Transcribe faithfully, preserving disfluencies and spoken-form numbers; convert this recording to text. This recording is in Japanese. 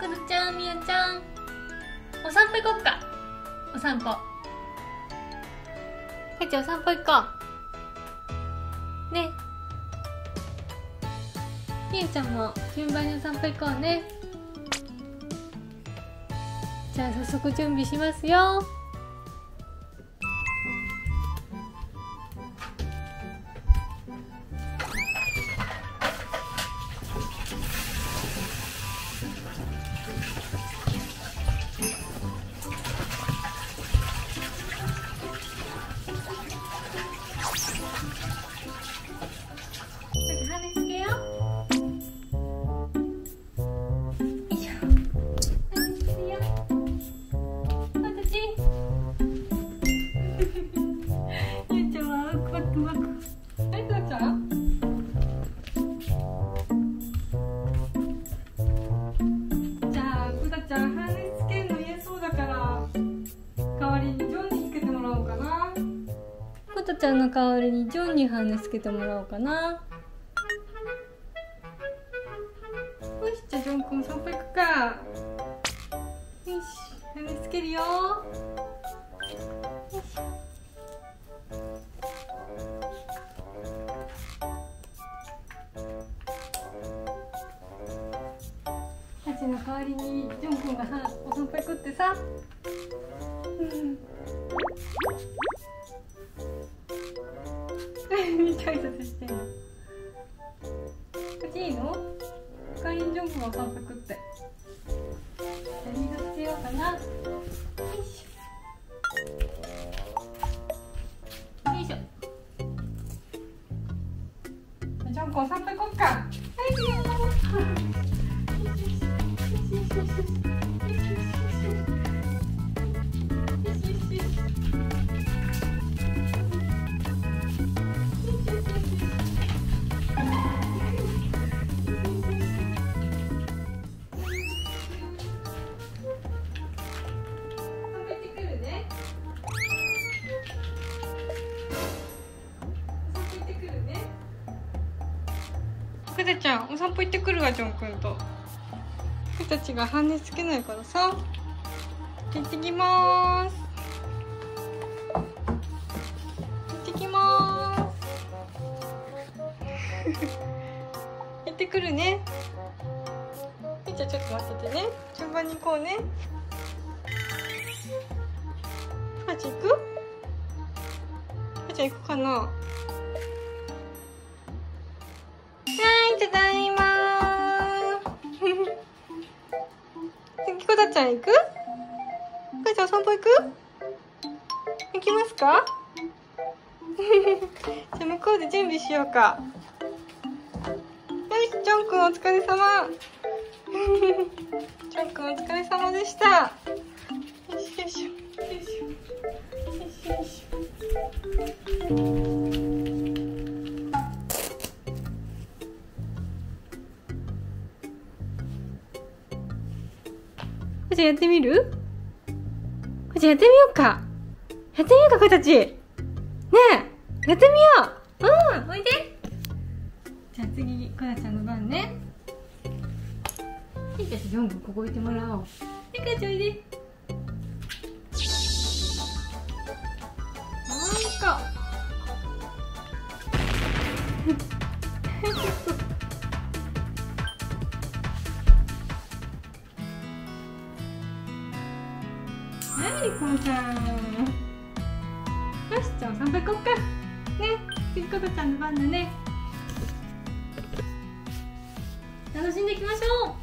くるちゃん、みやちゃん、お散歩行こっか。お散歩。かいちゃんお散歩行こう。ね。みやちゃんも順番にお散歩行こうね。じゃあ早速準備しますよ。コタちゃんの代わりにジョンにハーネスつけてもらおうかな。よし、じゃあジョンくん散歩行くか。よし、ハーネスつけるよ。よし。ハチの代わりにジョンくんがさお散歩行くってさ。うんみたいなさしてんの。こっちいいの？カインジョンプがお散歩行くって。何が必要かな。よいしょ。よいしょ。ジョンプお散歩行こっか。はい、行くよ。くたちゃんお散歩行ってくるわ。ジョンくんとくたちがハーネスつけないからさ。行ってきまーす。行ってきまーす行ってくるね。じゃあちょっと待っててね。順番に行こうね。くたち行く？くたちゃん行くかな。ただいまー次こたちゃん行く？こたちゃんお散歩行く？行きますか？じゃあ向こうで準備しようか。よし、ジョンくんお疲れ様ジョンくんお疲れ様でした。よしよいしょよいしょよいしょよいしょ。こちゃんやってみる？こちゃんやってみようか。やってみようか、こたち。ねえ、やってみよう。うん、おいで。じゃあ次、こたちゃんの番ね。はい、じゃあジョン君ここ置いてもらおう。はい、こたちゃんおいで。なんか。はい、こうちゃん。よし、じゃあお散歩行こっか。ね、次こたちゃんの番だね。楽しんでいきましょう。